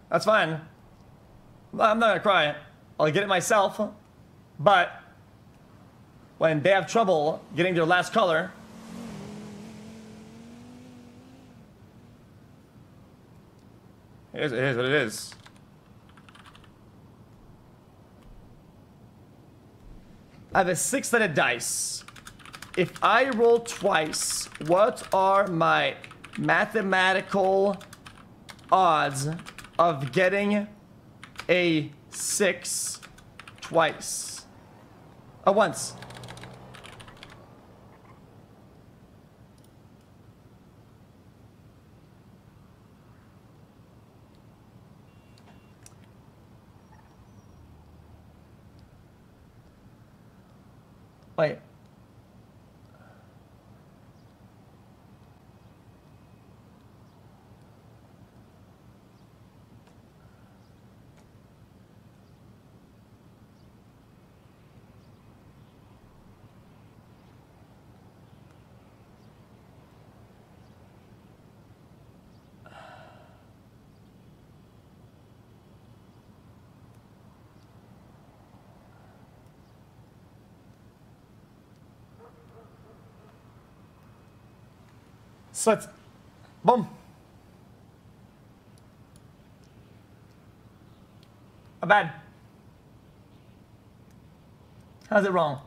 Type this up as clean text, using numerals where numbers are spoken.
That's fine. I'm not gonna cry. I'll get it myself. But when they have trouble getting their last color, it is what it is. I have a 6-sided dice. If I roll twice, what are my mathematical odds of getting a 6 twice? Once. Wait. So it's boom. Not bad. How's it wrong?